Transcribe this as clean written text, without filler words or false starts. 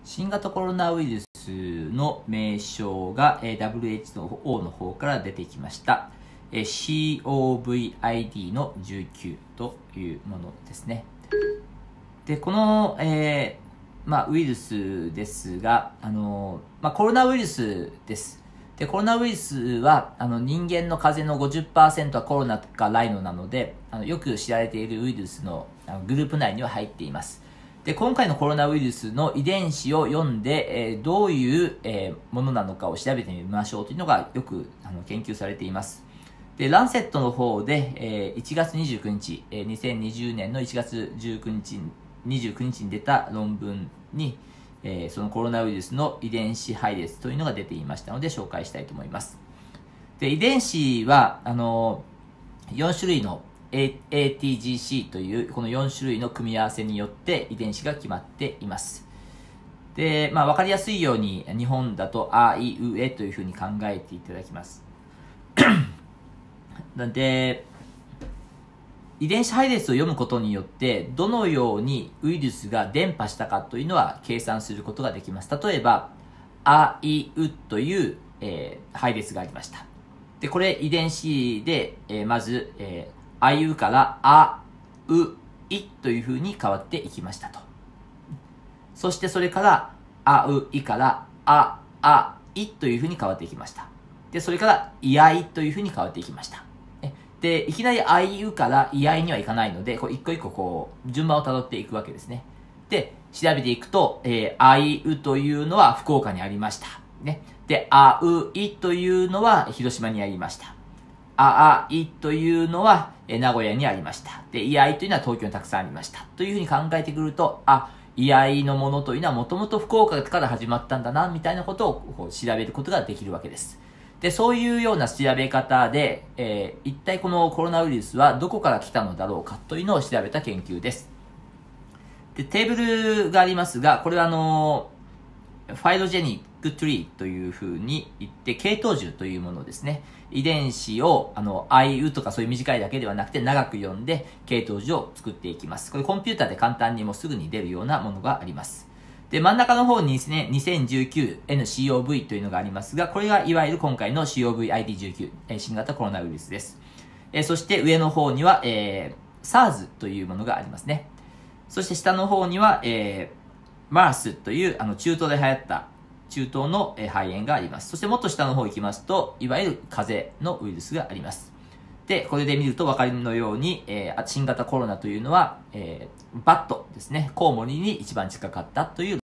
新型コロナウイルスの名称が WHO の方から出てきました。COVID の19というものですね。で、この、ウイルスですが、コロナウイルスです。で、コロナウイルスは、人間の風邪の 50% はコロナかライノなので、よく知られているウイルスのグループ内には入っています。で、今回のコロナウイルスの遺伝子を読んで、どういう、ものなのかを調べてみましょうというのがよく研究されています。で、ランセットの方で、1月29日、2020年の1月29日に出た論文に、そのコロナウイルスの遺伝子配列というのが出ていましたので紹介したいと思います。で、遺伝子は、4種類のATGC というこの4種類の組み合わせによって遺伝子が決まっています。で、わかりやすいように日本だとあいうえというふうに考えていただきます。で、遺伝子配列を読むことによってどのようにウイルスが伝播したかというのは計算することができます。例えば、あいうという、配列がありました。で、これ遺伝子で、まず、あいうからあういという風に変わっていきましたと。そしてそれからあういからあいという風に変わっていきました。で、それからいあいという風に変わっていきました。で、いきなりあいうからいあいにはいかないので、こう一個一個こう順番をたどっていくわけですね。で、調べていくと、あいうというのは福岡にありました。ね。で、あういというのは広島にありました。あいというのは名古屋にありました。で、いあいというのは東京にたくさんありました。というふうに考えてくると、いあいのものというのはもともと福岡から始まったんだな、みたいなことをこう調べることができるわけです。で、そういうような調べ方で、一体このコロナウイルスはどこから来たのだろうかというのを調べた研究です。で、テーブルがありますが、これはファイロジェニックトリーというふうに言って、系統樹というものですね。遺伝子を、あいうとかそういう短いだけではなくて長く読んで、系統樹を作っていきます。これコンピューターで簡単にもすぐに出るようなものがあります。で、真ん中の方にですね、2019NCOV というのがありますが、これがいわゆる今回の COVID-19、新型コロナウイルスです。そして上の方には、SARS というものがありますね。そして下の方には、MERS という中東で流行った中東の肺炎があります。そしてもっと下の方行きますと、いわゆる風邪のウイルスがあります。で、これで見ると分かりのように、新型コロナというのは、バットですね、コウモリに一番近かったという